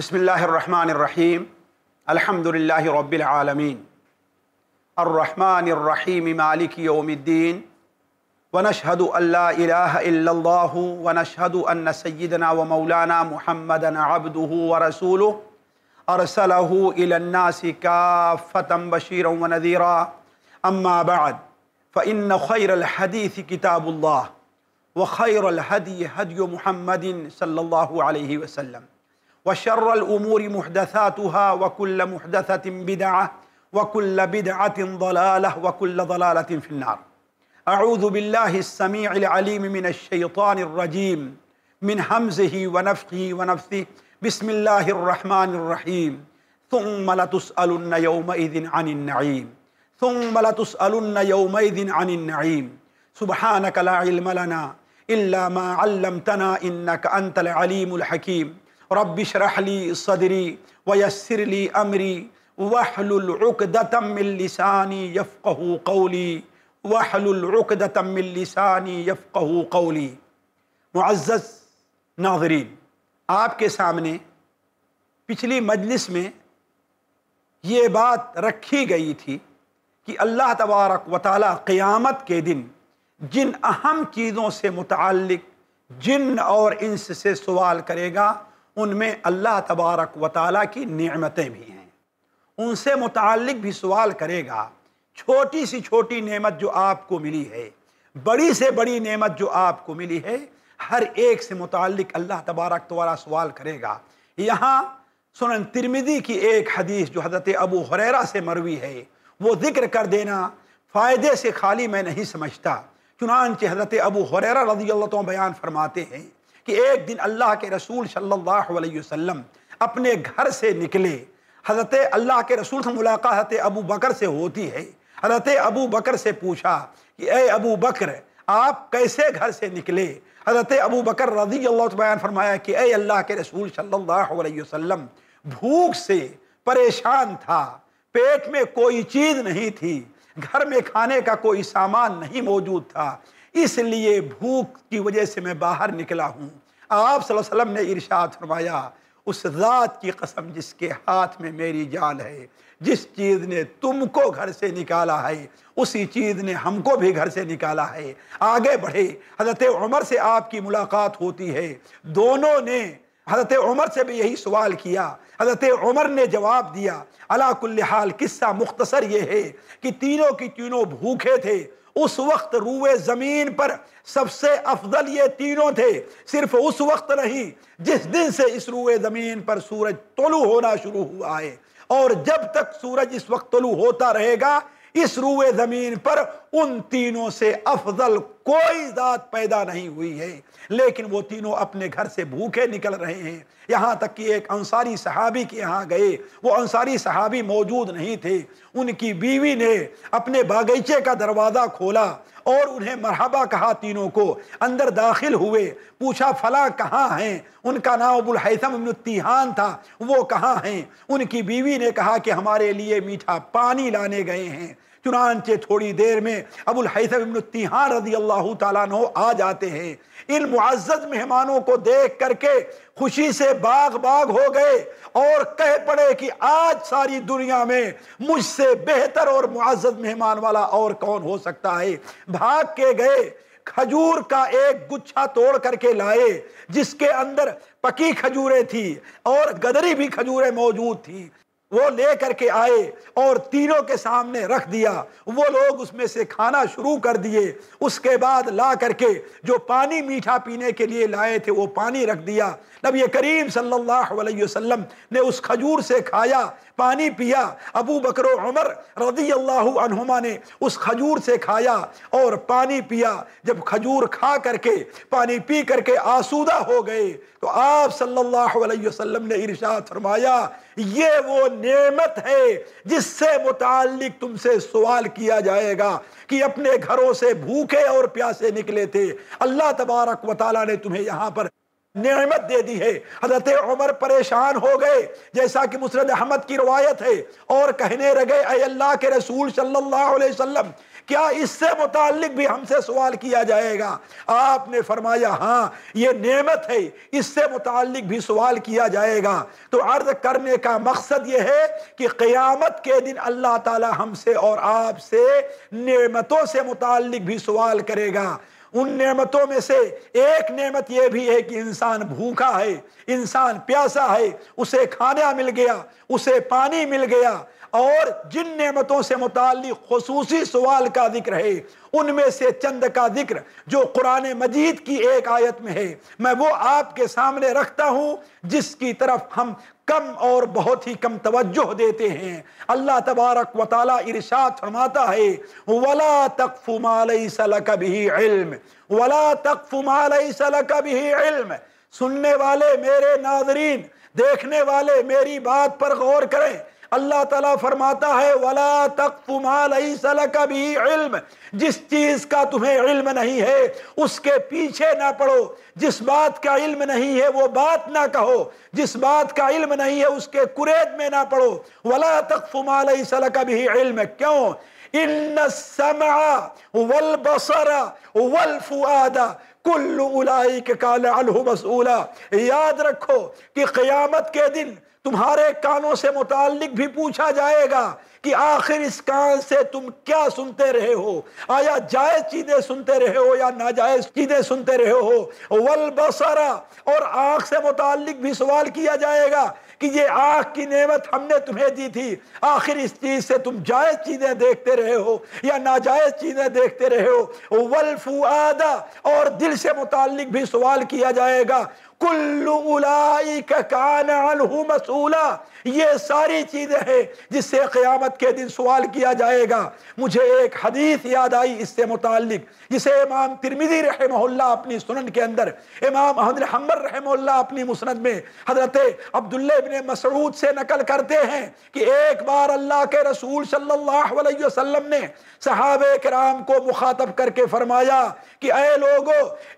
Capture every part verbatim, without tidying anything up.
بسم اللہ الرحمن الرحیم الحمد للہ رب العالمین الرحمن الرحیم مالک یوم الدین ونشہد ان لا الہ الا اللہ ونشہد ان سیدنا و مولانا محمدا عبدہ ورسولہ ارسلہ الی الناس کافۃ بشیرا ونذیرا اما بعد فإن خیر الحدیث کتاب اللہ وخیر الہدی ہدی محمد صلی اللہ علیہ وسلم وشر الأمور محدثاتها وكل محدثة بدعة وكل بدعة ضلالة وكل ضلالة في النار. أعوذ بالله السميع العليم من الشيطان الرجيم من همزه ونفخه ونفثه. بسم الله الرحمن الرحيم. ثم لتسألن يومئذ عن النعيم ثم لتسألن يومئذ عن النعيم. سبحانك لا علم لنا إلا ما علمتنا إنك أنت العليم الحكيم. رب اشرح لي صدري ويسر لي امري واحلل عقدة من لساني يفقهوا قولي واحلل عقدة من لساني يفقهوا قولي. معزز ناظرین، آپ کے سامنے پچھلی مجلس میں یہ بات رکھی گئی تھی کہ اللہ تبارک و تعالی قیامت کے دن جن اہم چیزوں سے متعلق جن اور انس سے سوال کرے گا ان میں اللہ تبارک و تعالیٰ کی نعمتیں بھی ہیں. ان سے متعلق بھی سوال کرے گا. چھوٹی سی چھوٹی نعمت جو آپ کو ملی ہے، بڑی سے بڑی نعمت جو آپ کو ملی ہے، ہر ایک سے متعلق اللہ تبارک و تعالیٰ سوال کرے گا. یہاں سنن ترمذی کی ایک حدیث جو حضرت ابو ہریرہ سے مروی ہے وہ ذکر کر دینا فائدے سے خالی میں نہیں سمجھتا. چنانچہ حضرت ابو ہریرہ رضی اللہ عنہ بیان فرماتے ہیں کہ ایک دن اللہ کے رسول صلی اللہ علیہ وسلم اپنے گھر سے نکلے. حضرت اللہ کے رسول سے ملاقات حضرت ابو بکر سے ہوتی ہے. حضرت ابو بکر سے پوچھا کہ اے ابو بکر، آپ کیسے گھر سے نکلے؟ حضرت ابو بکر رضی اللہ عنہ بیان فرمایا کہ اے اللہ کے رسول صلی اللہ علیہ وسلم، بھوک سے پریشان تھا، پیٹ میں کوئی چیز نہیں تھی، گھر میں کھانے کا کوئی سامان نہیں موجود تھا، اس لیے بھوک کی وجہ سے میں باہر نکلا ہوں. آپ صلی اللہ علیہ وسلم نے ارشاد فرمایا، اس ذات کی قسم جس کے ہاتھ میں میری جان ہے، جس چیز نے تم کو گھر سے نکالا ہے اسی چیز نے ہم کو بھی گھر سے نکالا ہے. آگے بڑھے. حضرت عمر سے آپ کی ملاقات ہوتی ہے. دونوں نے حضرت عمر سے بھی یہی سوال کیا. حضرت عمر نے جواب دیا. علی کل حال قصہ مختصر یہ ہے کہ تینوں کی تینوں بھوکے تھے. اس وقت روئے زمین پر سب سے افضل یہ تینوں تھے. صرف اس وقت نہیں، جس دن سے اس روئے زمین پر سورج طلوع ہونا شروع ہوا ہے، اور جب تک سورج اس وقت طلوع ہوتا رہے گا اس روئے زمین پر ان تینوں سے افضل کوئی ذات پیدا نہیں ہوئی ہے. لیکن وہ تینوں اپنے گھر سے بھوکے نکل رہے ہیں. یہاں تک کہ ایک انصاری صحابی کے یہاں گئے. وہ انصاری صحابی موجود نہیں تھے. ان کی بیوی نے اپنے باغیچے کا دروازہ کھولا اور انہیں مرحبا کہا. تینوں کو اندر داخل ہوئے. پوچھا فلاں کہاں ہیں؟ ان کا نام ابو الہیثم ابن التیہان تھا. وہ کہاں ہیں؟ ان کی بیوی نے کہا کہ ہمارے لیے میٹھا پانی لانے گئے ہیں. چنانچہ تھوڑی دیر میں ابو الہیثم ابن التیہان رضی اللہ تعالیٰ عنہ آ جاتے ہیں. ان معزز مہمانوں کو دیکھ کر کے خوشی سے باغ باغ ہو گئے اور کہہ پڑے کہ آج ساری دنیا میں مجھ سے بہتر اور معزز مہمان والا اور کون ہو سکتا ہے. بھاگ کے گئے، کھجور کا ایک گچھا توڑ کر کے لائے جس کے اندر پکی کھجوریں تھی اور گدری بھی کھجوریں موجود تھی. وہ لے کر کے آئے اور تینوں کے سامنے رکھ دیا. وہ لوگ اس میں سے کھانا شروع کر دیے. اس کے بعد لا کر کے جو پانی میٹھا پینے کے لیے لائے تھے وہ پانی رکھ دیا. نبی کریم صلی اللہ علیہ وسلم نے اس کھجور سے کھایا، پانی پیا. ابو بکر و عمر رضی اللہ عنہما نے اس کھجور سے کھایا اور پانی پیا. جب کھجور کھا کر کے پانی پی کر کے آسودہ ہو گئے تو آپ صلی اللہ علیہ وسلم نے ارشاد فرمایا، یہ وہ نعمت ہے جس سے متعلق تم سے سوال کیا جائے گا کہ اپنے گھروں سے بھوکے اور پیاسے نکلے تھے، اللہ تبارک و تعالیٰ نے تمہیں یہاں پر نعمت دے دی ہے. حضرت عمر پریشان ہو گئے جیسا کہ مسند احمد کی روایت ہے اور کہنے لگے، اے اللہ کے رسول صلی اللہ علیہ وسلم، کیا اس سے متعلق بھی ہم سے سوال کیا جائے گا؟ آپ نے فرمایا ہاں یہ نعمت ہے، اس سے متعلق بھی سوال کیا جائے گا۔ تو عرض کرنے کا مقصد یہ ہے کہ قیامت کے دن اللہ تعالی ہم سے اور آپ سے نعمتوں سے متعلق بھی سوال کرے گا۔ ان نعمتوں میں سے ایک نعمت یہ بھی ہے کہ انسان بھوکا ہے، انسان پیاسا ہے، اسے کھانا مل گیا، اسے پانی مل گیا، اور جن نعمتوں سے متعلق خصوصی سوال کا ذکر ہے ان میں سے چند کا ذکر جو قرآن مجید کی ایک آیت میں ہے، میں وہ آپ کے سامنے رکھتا ہوں جس کی طرف ہم کم اور بہت ہی کم توجہ دیتے ہیں۔ اللہ تبارک و تعالی ارشاد فرماتا ہے وَلَا تَقْفُ مَا لَيْسَ لَكَ بِهِ عِلْمٍ وَلَا تَقْفُ مَا لَيْسَ لَكَ بِهِ عِلْمٍ۔ سننے والے میرے ناظرین، دیکھنے والے میری بات پر غور کریں۔ اللہ تعالیٰ فرماتا ہے وَلَا تَقْفُ مَا لَيْسَ لَكَ بِهِ عِلْمٍ، جس چیز کا تمہیں علم نہیں ہے اس کے پیچھے نہ پڑو، جس بات کا علم نہیں ہے وہ بات نہ کہو، جس بات کا علم نہیں ہے اس کے قرید میں نہ پڑو۔ وَلَا تَقْفُ مَا لَيْسَ لَكَ بِهِ عِلْمٍ، کیوں؟ إِنَّ السَّمْعَ وَالْبَصَرَ وَالْفُؤَادَ كُلُّ أُولَئِكَ كَانَ عَنْهُ مَسْئُولًا۔ یاد رکھو کہ قیامت کے دن تمہارے کانوں سے متعلق بھی پوچھا جائے گا کہ آخر اس کان سے تم کیا سنتے رہے ہو، آیا جائز چیزیں سنتے رہے ہو یا ناجائز چیزیں سنتے رہے ہو۔ والبصر، اور آنکھ سے متعلق بھی سوال کیا جائے گا کہ یہ آنکھ کی نعمت ہم نے تمہیں دی تھی، آخر اس چیز سے تم جائز چیزیں دیکھتے رہے ہو یا ناجائز چیزیں دیکھتے رہے ہو۔ والفؤاد، اور دل سے متعلق بھی سوال کیا جائے گا کل اولئک کان عنہ مسئولا۔ یہ ساری چیزیں ہیں جس سے قیامت کے دن سوال کیا جائے گا۔ مجھے ایک حدیث یاد آئی اس سے متعلق جسے امام ترمذی رحمہ اللہ اپنی سنن کے اندر، امام احمد بن حنبل رحمہ اللہ اپنی مسند میں حضرت عبداللہ بن مسعود سے نقل کرتے ہیں کہ ایک بار اللہ کے رسول صلی اللہ علیہ وسلم نے صحابہ کرام کو مخاطب کر کے فرمایا کہ اے لوگو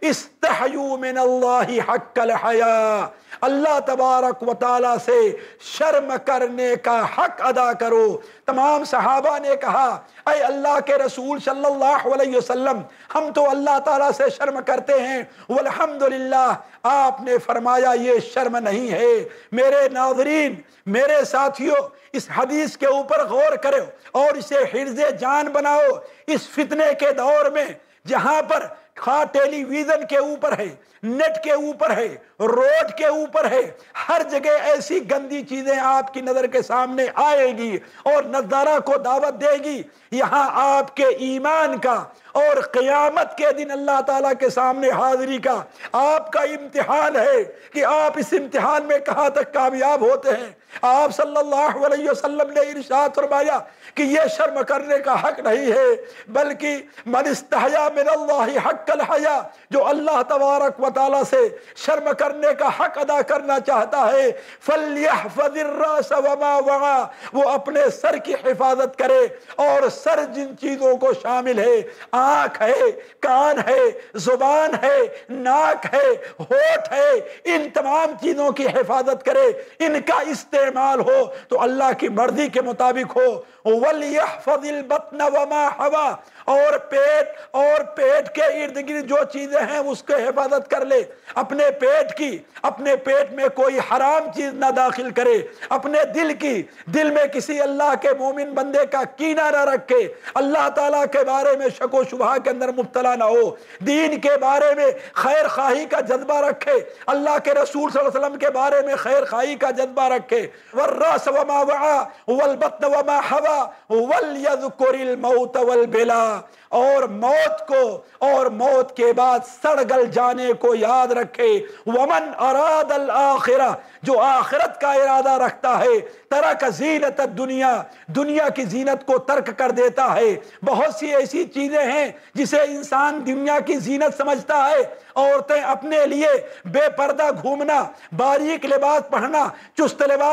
استحیوا من اللہ حق الحیا، اللہ تبارک و تعالی سے شرم کرنے کا حق ادا کرو۔ تمام صحابہ نے کہا اے اللہ کے رسول صلی اللہ علیہ وسلم، ہم تو اللہ تعالیٰ سے شرم کرتے ہیں والحمدللہ۔ آپ نے فرمایا یہ شرم نہیں ہے۔ میرے ناظرین، میرے ساتھیوں، اس حدیث کے اوپر غور کرو اور اسے حرز جان بناؤ۔ اس فتنے کے دور میں جہاں پر خواہ ٹیلی ویژن کے اوپر ہے، نیٹ کے اوپر ہے، روڈ کے اوپر ہے، ہر جگہ ایسی گندی چیزیں آپ کی نظر کے سامنے آئے گی اور نظارہ کو دعوت دے گی۔ یہاں آپ کے ایمان کا اور قیامت کے دن اللہ تعالیٰ کے سامنے حاضری کا آپ کا امتحان ہے کہ آپ اس امتحان میں کہاں تک کامیاب ہوتے ہیں۔ آپ صلی اللہ علیہ وسلم نے ارشاد فرمایا کہ یہ شرم کرنے کا حق نہیں ہے، بلکہ من استحیا من اللہ حق الحیا، جو اللہ تبارک و تعالیٰ سے شرم کرنے کا حق ادا کرنا چاہتا ہے فَلْيَحْفَظِ الرَّأْسَ وَمَا وَعَى، وہ اپنے سر کی حفاظت کرے، اور سر جن چیزوں کو شامل ہے، آنکھ ہے، کان ہے، زبان ہے، ناک ہے، ہونٹ ہے، ان تمام چیزوں کی حفاظت کرے، ان کا استعمال ہو تو اللہ کی مرضی کے مطابق ہو۔ وَلْيَحْفَظِ الْبَطْنَ وَمَا حَوَى، اور پیٹ اور پیٹ کے ارد گرد جو چیزیں ہیں اس کے حفاظت کر لے، اپنے پیٹ کی، اپنے پیٹ میں کوئی حرام چیز نہ داخل کرے، اپنے دل کی، دل میں کسی اللہ کے مومن بندے کا کینہ نہ رکھے، اللہ تعالیٰ کے بارے میں شک و شبہ کے اندر مبتلا نہ ہو، دین کے بارے میں خیر خواہی کا جذبہ رکھے، اللہ کے رسول صلی اللہ علیہ وسلم کے بارے میں خیر خواہی کا جذبہ رکھے۔ والراس وما وعى والبطن وما حوى وليذكر الموت والبلا، اور موت کو اور موت کے بعد سڑ گل جانے کو یاد رکھے۔ ومن اراد الآخرہ، جو آخرت کا ارادہ رکھتا ہے، ترک زینت الدنیا، دنیا کی زینت کو ترک کر دیتا ہے۔ بہت سی ایسی چیزیں ہیں جسے انسان دنیا کی زینت سمجھتا ہے۔ عورتیں اپنے لیے بے پردہ گھومنا، باریک لباس پہننا، چست لباس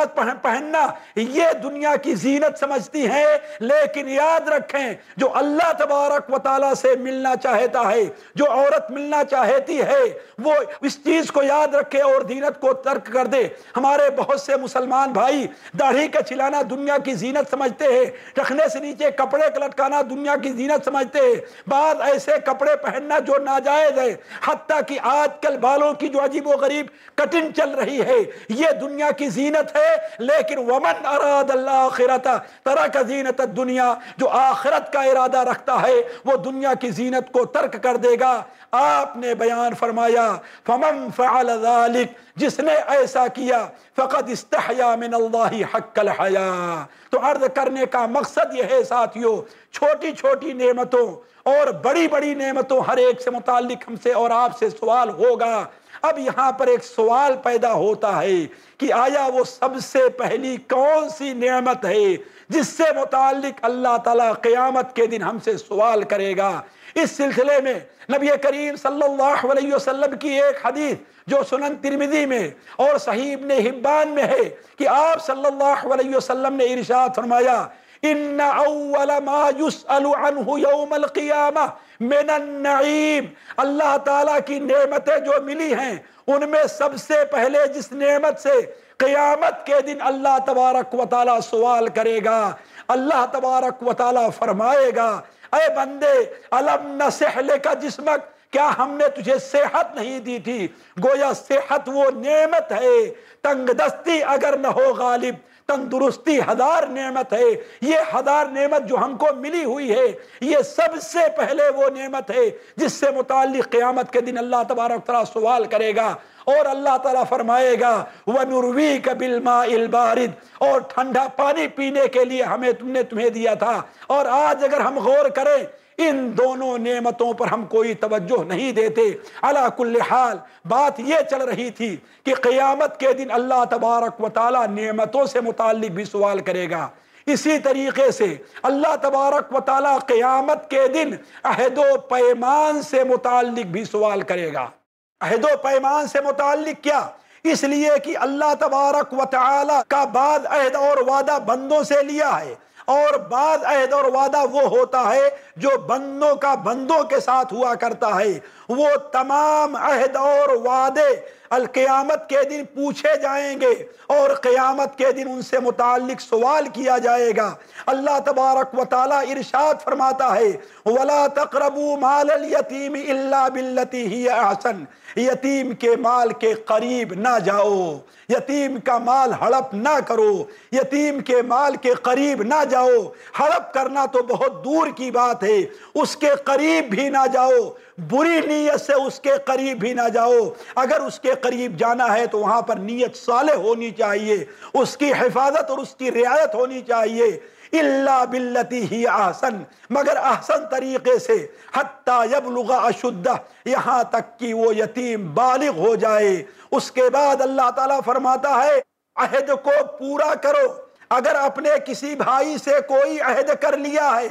لباس پہننا یہ دنیا کی زینت سمجھتی ہیں، لیکن یاد رکھیں جو اللہ تبارک و تعالیٰ سے ملنا چاہتا ہے، جو عورت ملنا چاہتی ہے، وہ اس چیز کو یاد رکھے اور زینت کو ترک کر دے۔ ہمارے بہت سے مسلمان بھائی داڑھی کا چھلانا دنیا کی زینت سمجھتے ہیں، رکھنے سے نیچے کپڑے کا لٹکانا دنیا کی زینت سمجھتے ہیں، بعض ایسے کپڑے پہننا جو ناجائز ہے، حتیٰ کہ آج کل بالوں کی جو عجیب و غریب کٹنگ چل رہی ہے یہ دنیا کی زینت ہے۔ لیکن ومن اراد الآخرۃ ترک زینت الدنیا، جو آخرت کا ارادہ رکھتا ہے وہ دنیا کی زینت کو ترک کر دے گا۔ آپ نے بیان فرمایا فمن فعل ذلک، جس نے ایسا کیا فقد استحیا من اللہ حق الحیا۔ تو عرض کرنے کا مقصد یہ ہے ساتھیو، چھوٹی چھوٹی نعمتوں اور بڑی بڑی نعمتوں ہر ایک سے متعلق ہم سے اور آپ سے سوال ہوگا۔ اب یہاں پر ایک سوال پیدا ہوتا ہے کہ آیا وہ سب سے پہلی کون سی نعمت ہے جس سے متعلق اللہ تعالیٰ قیامت کے دن ہم سے سوال کرے گا؟ اس سلسلے میں نبی کریم صلی اللہ علیہ وسلم کی ایک حدیث جو سنن ترمذی میں اور صحیح ابن حبان میں ہے کہ آپ صلی اللہ علیہ وسلم نے ارشاد فرمایا ان اول ما يسأل عنه یوم القیامہ من النعیم، اللہ تعالیٰ کی نعمتیں جو ملی ہیں ان میں سب سے پہلے جس نعمت سے قیامت کے دن اللہ تبارک و تعالیٰ سوال کرے گا، اللہ تبارک و تعالیٰ فرمائے گا اے بندے الم نصح لک جسمک، کیا ہم نے تجھے صحت نہیں دی تھی؟ گویا صحت وہ نعمت ہے، تنگ دستی اگر نہ ہو غالب تندرستی ہزار نعمت ہے۔ یہ ہزار نعمت جو ہم کو ملی ہوئی ہے یہ سب سے پہلے وہ نعمت ہے جس سے متعلق قیامت کے دن اللہ تبارک تعالیٰ سوال کرے گا، اور اللہ تعالیٰ فرمائے گا وَنُرْوِيكَ بِالْمَاءِ الْبَارِدِ، اور ٹھنڈا پانی پینے کے لیے ہمیں تم نے تمہیں دیا تھا۔ اور آج اگر ہم غور کریں ان دونوں نعمتوں پر ہم کوئی توجہ نہیں دیتے۔ علا کل حال بات یہ چل رہی تھی کہ قیامت کے دن اللہ تبارک و تعالیٰ نعمتوں سے متعلق بھی سوال کرے گا، اسی طریقے سے اللہ تبارک و تعالیٰ قیامت کے دن عہد و پیمان سے متعلق بھی سوال کرے گا۔ عہد و پیمان سے متعلق کیا؟ اس لیے کہ اللہ تبارک و تعالیٰ کا بعض عہد اور وعدہ بندوں سے لیا ہے، اور بعض عہد اور وعدہ وہ ہوتا ہے جو بندوں کا بندوں کے ساتھ ہوا کرتا ہے۔ وہ تمام عہد اور وعدے القیامت کے دن پوچھے جائیں گے اور قیامت کے دن ان سے متعلق سوال کیا جائے گا۔ اللہ تبارک و تعالیٰ ارشاد فرماتا ہے وَلَا تَقْرَبُوا مَالَ الْيَتِيمِ إِلَّا بِالَّتِي هِيَ أَحْسَنُ، یتیم کے مال کے قریب نہ جاؤ، یتیم کا مال ہڑپ نہ کرو، یتیم کے مال کے قریب نہ جاؤ۔ ہڑپ کرنا تو بہت دور کی بات ہے، اس کے قریب بھی نہ جاؤ، بری نیت سے اس کے قریب بھی نہ جاؤ۔ اگر اس کے قریب جانا ہے تو وہاں پر نیت صالح ہونی چاہیے، اس کی حفاظت اور اس کی رعایت ہونی چاہیے۔ الا باللتی ہی احسن، مگر احسن طریقے سے، حتی یبلغ اشدہ، یہاں تک کہ وہ یتیم بالغ ہو جائے۔ اس کے بعد اللہ تعالیٰ فرماتا ہے عہد کو پورا کرو۔ اگر اپنے کسی بھائی سے کوئی عہد کر لیا ہے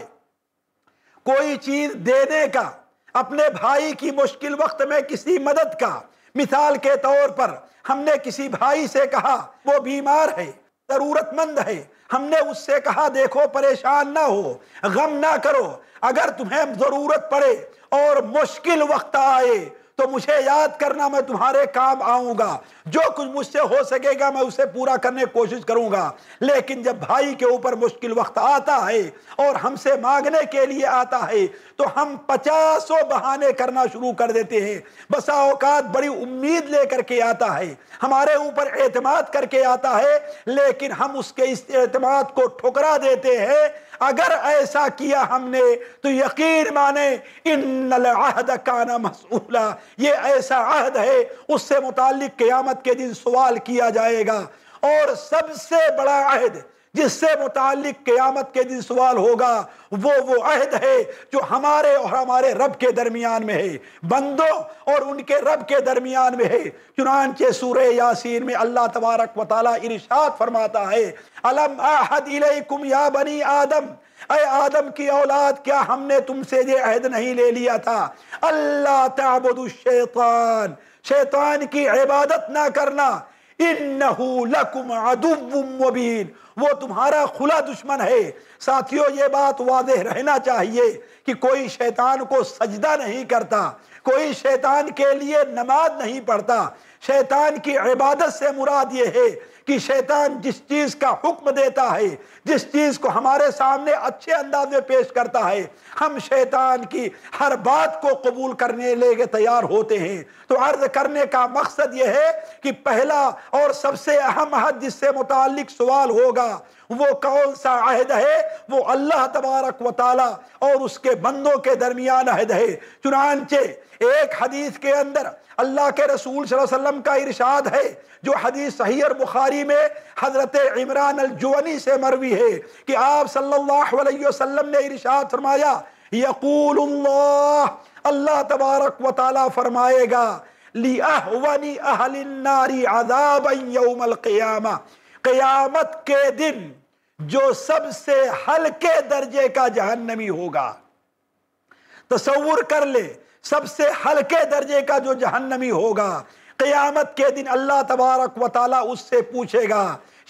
کوئی چیز دینے کا، اپنے بھائی کی مشکل وقت میں کسی مدد کا، مثال کے طور پر ہم نے کسی بھائی سے کہا وہ بیمار ہے، ضرورت مند ہے، ہم نے اس سے کہا دیکھو پریشان نہ ہو، غم نہ کرو، اگر تمہیں ضرورت پڑے اور مشکل وقت آئے تو مجھے یاد کرنا، میں تمہارے کام آؤں گا، جو کچھ مجھ سے ہو سکے گا میں اسے پورا کرنے کی کوشش کروں گا۔ لیکن جب بھائی کے اوپر مشکل وقت آتا ہے اور ہم سے مانگنے کے لیے آتا ہے تو ہم پچاسوں بہانے کرنا شروع کر دیتے ہیں۔ بسا اوقات بڑی امید لے کر کے آتا ہے، ہمارے اوپر اعتماد کر کے آتا ہے، لیکن ہم اس کے اس اعتماد کو ٹھکرا دیتے ہیں۔ اگر ایسا کیا ہم نے تو یقین مانے ان العہد کان مسئولا، یہ ایسا عہد ہے اس سے متعلق قیامت کے دن سوال کیا جائے گا۔ اور سب سے بڑا عہد جس سے متعلق قیامت کے دن سوال ہوگا وہ وہ عہد ہے جو ہمارے اور ہمارے رب کے درمیان میں ہے، بندوں اور ان کے رب کے درمیان میں ہے۔ چنانچہ سورہ یاسین میں اللہ تبارک و تعالیٰ ارشاد فرماتا ہے الم اعہد الیکم یا بنی آدم، اے آدم کی اولاد کیا ہم نے تم سے یہ عہد نہیں لے لیا تھا اللہ تعبدوا الشیطان، شیطان کی عبادت نہ کرنا، انہ لکم عدو مبین، وہ تمہارا کھلا دشمن ہے۔ ساتھیو یہ بات واضح رہنا چاہیے کہ کوئی شیطان کو سجدہ نہیں کرتا، کوئی شیطان کے لیے نماز نہیں پڑھتا۔ شیطان کی عبادت سے مراد یہ ہے کہ شیطان جس چیز کا حکم دیتا ہے، جس چیز کو ہمارے سامنے اچھے انداز میں پیش کرتا ہے، ہم شیطان کی ہر بات کو قبول کرنے لے کے تیار ہوتے ہیں۔ تو عرض کرنے کا مقصد یہ ہے کہ پہلا اور سب سے اہم عہد جس سے متعلق سوال ہوگا وہ کون سا عہد ہے؟ وہ اللہ تبارک و تعالی اور اس کے بندوں کے درمیان عہد ہے۔ چنانچہ ایک حدیث کے اندر اللہ کے رسول صلی اللہ علیہ وسلم کا ارشاد ہے، جو حدیث صحیح بخاری میں حضرت عمران الجونی سے مروی ہے کہ آپ صلی اللہ علیہ وسلم نے ارشاد فرمایا، یقول اللہ، اللہ تبارک و تعالی فرمائے گا، لِأَهْوَنِ أَهْلِ النَّارِ عَذَابًا يَوْمَ الْقِيَامَةِ، قیامت کے دن جو سب سے ہلکے درجے کا جہنمی ہوگا۔ تصور کر لے، سب سے ہلکے درجے کا جو جہنمی ہوگا، قیامت کے دن اللہ تبارک و تعالیٰ اس سے پوچھے گا۔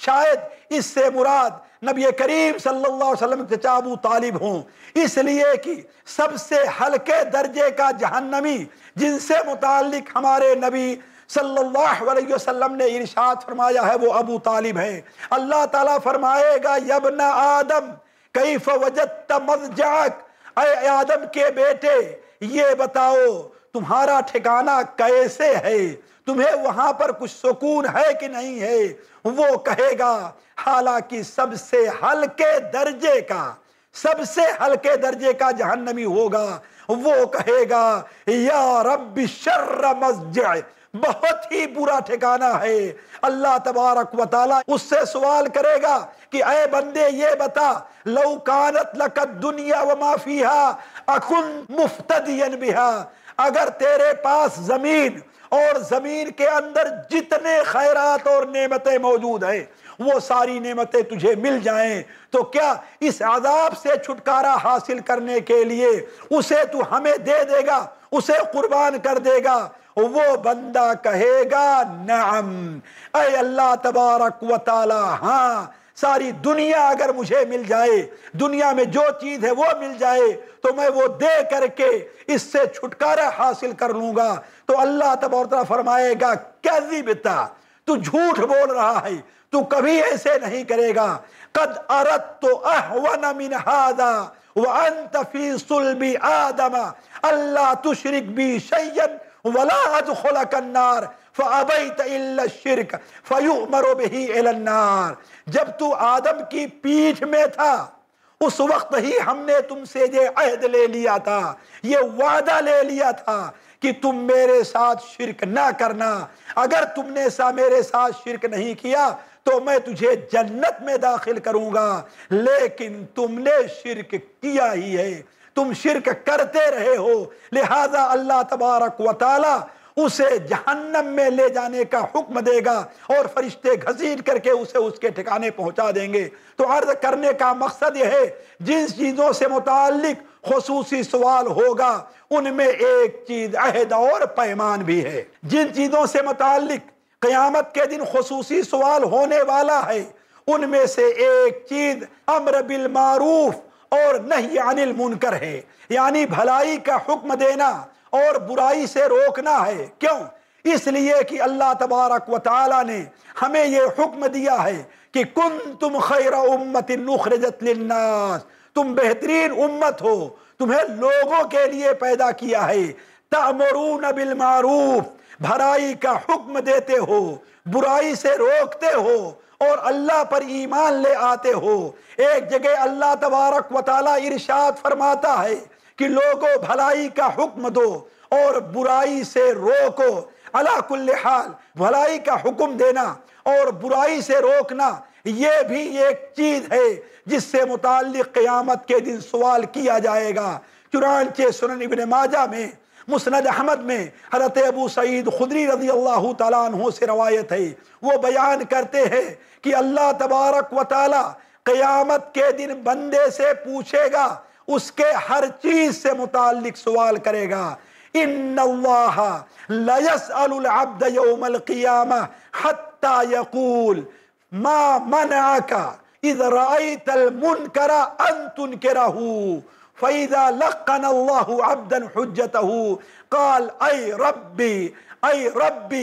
شاید اس سے مراد نبی کریم صلی اللہ علیہ وسلم کے چچا ابو طالب ہوں، اس لیے کہ سب سے ہلکے درجے کا جہنمی جن سے متعلق ہمارے نبی صلی اللہ علیہ وسلم نے ارشاد فرمایا ہے وہ ابو طالب ہیں۔ اللہ تعالیٰ فرمائے گا، یا ابن آدم کیف وجدت مضجعک، اے آدم کے بیٹے یہ بتاؤ تمہارا ٹھکانہ کیسے ہے، تمہیں وہاں پر کچھ سکون ہے کہ نہیں ہے؟ وہ کہے گا حالانکہ سب سے ہلکے درجے کا سب سے ہلکے درجے کا جہنمی ہوگا، وہ کہے گا یا رب شر مضجع، بہت ہی برا ٹھکانہ ہے۔ اللہ تبارک و تعالیٰ اس سے سوال کرے گا کہ اے بندے یہ بتا، لو کانت لک الدنیا وما فیہا اکن مفتدیا بہا، اگر تیرے پاس زمین اور زمین کے اندر جتنے خیرات اور نعمتیں موجود ہیں وہ ساری نعمتیں تجھے مل جائیں تو کیا اس عذاب سے چھٹکارا حاصل کرنے کے لیے اسے تو ہمیں دے دے گا، اسے قربان کر دے گا؟ وہ بندہ کہے گا نعم، اے اللہ تبارک و تعالی، ہاں ساری دنیا اگر مجھے مل جائے، دنیا میں جو چیز ہے وہ مل جائے تو میں وہ دے کر کے اس سے چھٹکارا حاصل کر لوں گا۔ تو اللہ تبارک و تعالی فرمائے گا کذبتا، تو جھوٹ بول رہا ہے، تو کبھی ایسے نہیں کرے گا۔ قد اردت اہون من ھذا وانت فی صلب آدم اللہ تشرک بی شیئا ولا ادخلک النار فابیت الا الشرک فیؤمر بہ الی النار۔ جب تو آدم کی پیٹھ میں تھا اس وقت ہی ہم نے تم سے یہ عہد لے لیا تھا، یہ وعدہ لے لیا تھا کہ تم میرے ساتھ شرک نہ کرنا، اگر تم نے سا میرے ساتھ شرک نہیں کیا تو میں تجھے جنت میں داخل کروں گا، لیکن تم نے شرک کیا ہی ہے، تم شرک کرتے رہے ہو، لہذا اللہ تبارک و تعالی اسے جہنم میں لے جانے کا حکم دے گا اور فرشتے گھسیٹ کر کے اسے اس کے ٹھکانے پہنچا دیں گے۔ تو عرض کرنے کا مقصد یہ ہے جن چیزوں سے متعلق خصوصی سوال ہوگا ان میں ایک چیز عہد اور پیمان بھی ہے۔ جن چیزوں سے متعلق قیامت کے دن خصوصی سوال ہونے والا ہے ان میں سے ایک چیز امر بالمعروف اور نہی عن المنکر ہے، یعنی بھلائی کا حکم دینا اور برائی سے روکنا ہے۔ کیوں؟ اس لیے کہ اللہ تبارک و تعالی نے ہمیں یہ حکم دیا ہے کہ کنتم خیر امت اخرجت للناس، تم بہترین امت ہو، تمہیں لوگوں کے لیے پیدا کیا ہے، تأمرون بالمعروف، بھلائی کا حکم دیتے ہو، برائی سے روکتے ہو اور اللہ پر ایمان لے آتے ہو۔ ایک جگہ اللہ تبارک و تعالی ارشاد فرماتا ہے کہ لوگوں بھلائی کا حکم دو اور برائی سے روکو۔ علی کل حال بھلائی کا حکم دینا اور برائی سے روکنا یہ بھی ایک چیز ہے جس سے متعلق قیامت کے دن سوال کیا جائے گا۔ چنانچہ سنن ابن ماجہ میں، مسند احمد میں حضرت ابو سعید خدری رضی اللہ تعالیٰ عنہ سے روایت ہے، وہ بیان کرتے ہیں کہ اللہ تبارک و تعالی قیامت کے دن بندے سے پوچھے گا، اس کے ہر چیز سے متعلق سوال کرے گا۔ ان اللہ لیسأل العبد یوم القیامہ حتی حتی یقول ما منعک اذ رأیت المنکر ان تنکرہ فَإِذَا لَقَّنَ اللَّهُ عَبْدًا حُجَّتَهُ قال اے ربی اے ربی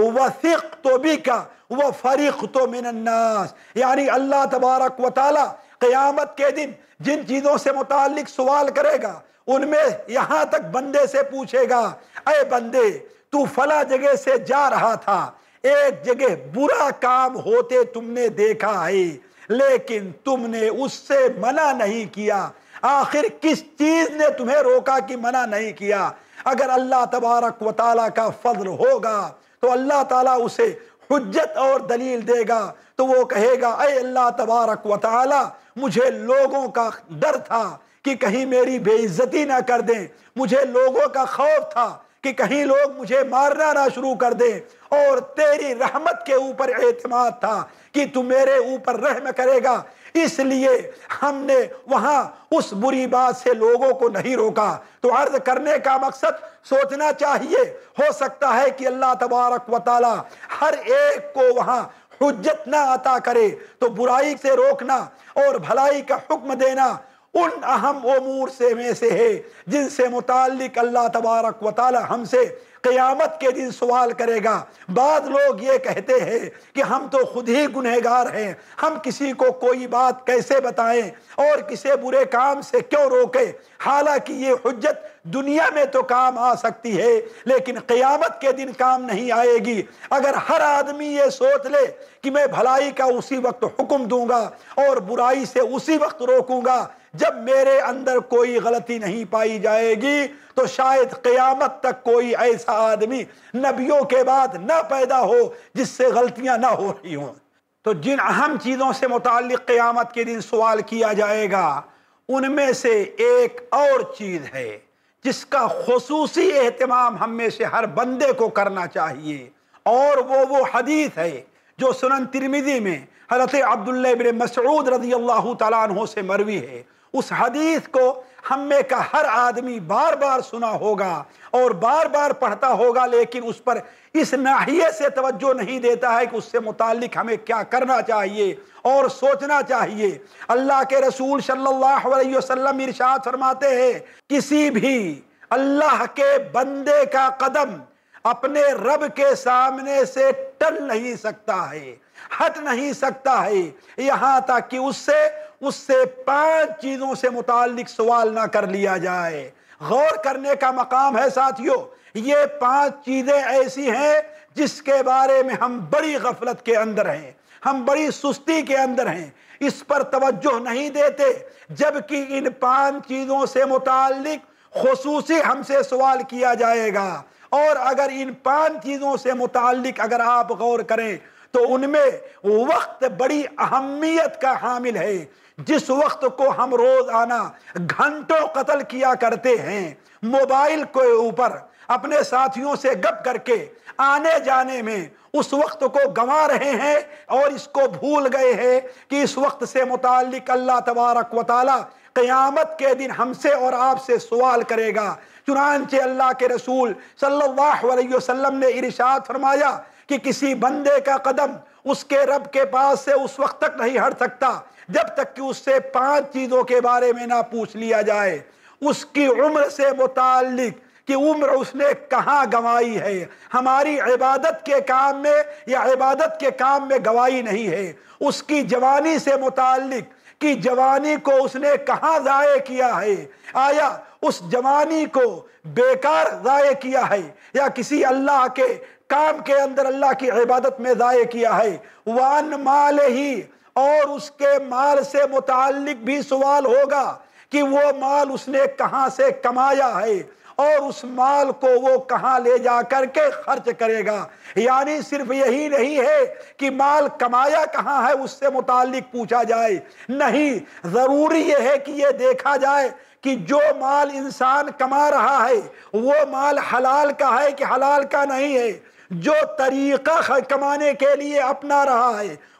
وثقت بِكَ وفرقت من الناس. یعنی اللہ تبارک و تعالی قیامت کے دن جن چیزوں سے متعلق سوال کرے گا ان میں یہاں تک بندے سے پوچھے گا اے بندے تو فلاں جگہ سے جا رہا تھا، ایک جگہ برا کام ہوتے تم نے دیکھا ہے لیکن تم نے اس سے منع نہیں کیا، آخر کس چیز نے تمہیں روکا کہ منع نہیں کیا؟ اگر اللہ تبارک و تعالیٰ کا فضل ہوگا تو اللہ تعالیٰ اسے حجت اور دلیل دے گا، تو وہ کہے گا اے اللہ تبارک و تعالیٰ مجھے لوگوں کا ڈر تھا کہ کہیں میری بے عزتی نہ کر دیں، مجھے لوگوں کا خوف تھا کہ کہیں لوگ مجھے مارنا نہ شروع کر دیں، اور تیری رحمت کے اوپر اعتماد تھا کہ تو میرے اوپر رحم کرے گا، اس لیے ہم نے وہاں اس بری بات سے لوگوں کو نہیں روکا. تو عرض کرنے کا مقصد سوچنا چاہیے، ہو سکتا ہے کہ اللہ تبارک و تعالی ہر ایک کو وہاں حجت نہ عطا کرے، تو برائی سے روکنا اور بھلائی کا حکم دینا ان اہم امور سے میں سے ہے جن سے متعلق اللہ تبارک و تعالی ہم سے قیامت کے دن سوال کرے گا. بعض لوگ یہ کہتے ہیں کہ ہم تو خود ہی گنہگار ہیں، ہم کسی کو کوئی بات کیسے بتائیں اور کسی برے کام سے کیوں روکیں، حالانکہ یہ حجت دنیا میں تو کام آ سکتی ہے لیکن قیامت کے دن کام نہیں آئے گی. اگر ہر آدمی یہ سوچ لے کہ میں بھلائی کا اسی وقت حکم دوں گا اور برائی سے اسی وقت روکوں گا جب میرے اندر کوئی غلطی نہیں پائی جائے گی، تو شاید قیامت تک کوئی ایسا آدمی نبیوں کے بعد نہ پیدا ہو جس سے غلطیاں نہ ہو رہی ہوں. تو جن اہم چیزوں سے متعلق قیامت کے دن سوال کیا جائے گا ان میں سے ایک اور چیز ہے جس کا خصوصی اہتمام ہم میں سے ہر بندے کو کرنا چاہیے، اور وہ وہ حدیث ہے جو سنن ترمذی میں حضرت عبداللہ بن مسعود رضی اللہ تعالیٰ عنہ سے مروی ہے. اس حدیث کو ہم میں کا ہر آدمی بار بار سنا ہوگا اور بار بار پڑھتا ہوگا، لیکن اس پر اس ناحیے سے توجہ نہیں دیتا ہے کہ اس سے متعلق ہمیں کیا کرنا چاہیے اور سوچنا چاہیے. اللہ کے رسول صلی اللہ علیہ وسلم ارشاد فرماتے ہیں کسی بھی اللہ کے بندے کا قدم اپنے رب کے سامنے سے ٹل نہیں سکتا ہے، ہٹ نہیں سکتا ہے، یہاں تک کہ اس سے اس سے پانچ چیزوں سے متعلق سوال نہ کر لیا جائے. غور کرنے کا مقام ہے ساتھیو، یہ پانچ چیزیں ایسی ہیں جس کے بارے میں ہم بڑی غفلت کے اندر ہیں، ہم بڑی سستی کے اندر ہیں، اس پر توجہ نہیں دیتے، جبکہ ان پانچ چیزوں سے متعلق خصوصی ہم سے سوال کیا جائے گا. اور اگر ان پانچ چیزوں سے متعلق اگر آپ غور کریں تو ان میں وقت بڑی اہمیت کا حامل ہے. جس وقت کو ہم روزانہ گھنٹوں قتل کیا کرتے ہیں موبائل کے اوپر اپنے ساتھیوں سے گپ کر کے آنے جانے میں، اس وقت کو گنوا رہے ہیں اور اس کو بھول گئے ہیں کہ اس وقت سے متعلق اللہ تبارک و تعالی قیامت کے دن ہم سے اور آپ سے سوال کرے گا. چنانچہ اللہ کے رسول صلی اللہ علیہ وسلم نے ارشاد فرمایا کہ کسی بندے کا قدم اس کے رب کے پاس سے اس وقت تک نہیں ہٹ سکتا جب تک کہ اس سے پانچ چیزوں کے بارے میں نہ پوچھ لیا جائے. اس کی عمر سے متعلق کہ عمر اس نے کہاں گنوائی ہے، ہماری عبادت کے کام میں یا عبادت کے کام میں گواہی نہیں ہے. اس کی جوانی سے متعلق کہ جوانی کو اس نے کہاں ضائع کیا ہے، آیا اس جوانی کو بیکار ضائع کیا ہے یا کسی اللہ کے کام کے اندر اللہ کی عبادت میں ضائع کیا ہے. وان مال ہی، اور اس کے مال سے متعلق بھی سوال ہوگا کہ وہ مال اس نے کہاں سے کمایا ہے اور اس مال کو وہ کہاں لے جا کر کے خرچ کرے گا. یعنی صرف یہی نہیں ہے کہ مال کمایا کہاں ہے اس سے متعلق پوچھا جائے، نہیں، ضروری یہ ہے کہ یہ دیکھا جائے کہ جو مال انسان کما رہا ہے وہ مال حلال کا ہے کہ حلال کا نہیں ہے، جو طریقہ کمانے کے لیے اپنا رہا ہے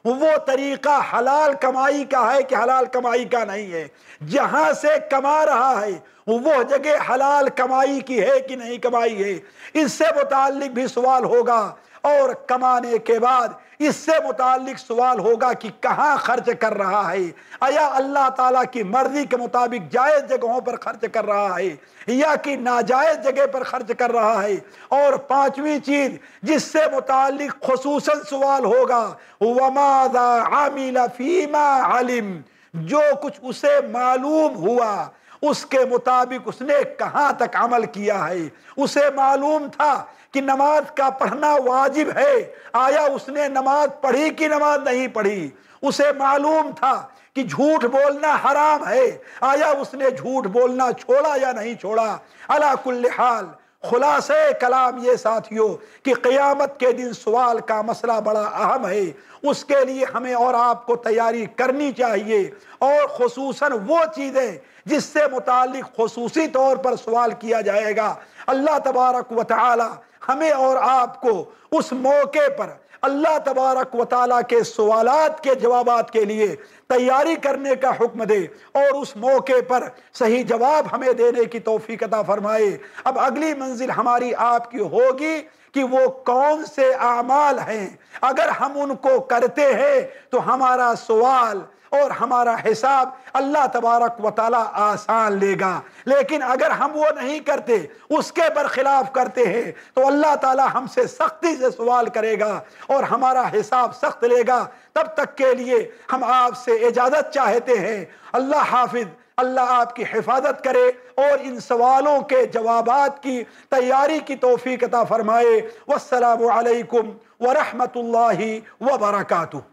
وہ طریقہ حلال کمائی کا ہے کہ حلال کمائی کا نہیں ہے، جہاں سے کما رہا ہے وہ جگہ حلال کمائی کی ہے کہ نہیں کمائی ہے، اس سے متعلق بھی سوال ہوگا۔ اور کمانے کے بعد اس سے متعلق سوال ہوگا کہ کہاں خرچ کر رہا ہے، آیا اللہ تعالیٰ کی مرضی کے مطابق جائز جگہوں پر خرچ کر رہا ہے یا کہ ناجائز جگہ پر خرچ کر رہا ہے۔ اور پانچویں چیز جس سے متعلق خصوصاً سوال ہوگا، وَمَاذَا عَمِلَ فِي مَا عَلِمَ، جو کچھ اسے معلوم ہوا اس کے مطابق اس نے کہاں تک عمل کیا ہے۔ اسے معلوم تھا کہ نماز کا پڑھنا واجب ہے، آیا اس نے نماز پڑھی کہ نماز نہیں پڑھی؟ اسے معلوم تھا کہ جھوٹ بولنا حرام ہے، آیا اس نے جھوٹ بولنا چھوڑا یا نہیں چھوڑا؟ علی کل حال خلاصہ کلام یہ ساتھیوں کہ قیامت کے دن سوال کا مسئلہ بڑا اہم ہے، اس کے لیے ہمیں اور آپ کو تیاری کرنی چاہیے، اور خصوصاً وہ چیزیں جس سے متعلق خصوصی طور پر سوال کیا جائے گا، اللہ تبارک و تعالی ہمیں اور آپ کو اس موقع پر اللہ تبارک و تعالیٰ کے سوالات کے جوابات کے لیے تیاری کرنے کا حکم دے، اور اس موقع پر صحیح جواب ہمیں دینے کی توفیق عطا فرمائے۔ اب اگلی منزل ہماری آپ کی ہوگی کہ وہ کون سے اعمال ہیں، اگر ہم ان کو کرتے ہیں تو ہمارا سوال اور ہمارا حساب اللہ تبارک و تعالیٰ آسان لے گا، لیکن اگر ہم وہ نہیں کرتے، اس کے برخلاف کرتے ہیں، تو اللہ تعالیٰ ہم سے سختی سے سوال کرے گا اور ہمارا حساب سخت لے گا۔ تب تک کے لیے ہم آپ سے اجازت چاہتے ہیں۔ اللہ حافظ، اللہ آپ کی حفاظت کرے اور ان سوالوں کے جوابات کی تیاری کی توفیق عطا فرمائے۔ والسلام علیکم ورحمۃ اللہ وبرکاتہ۔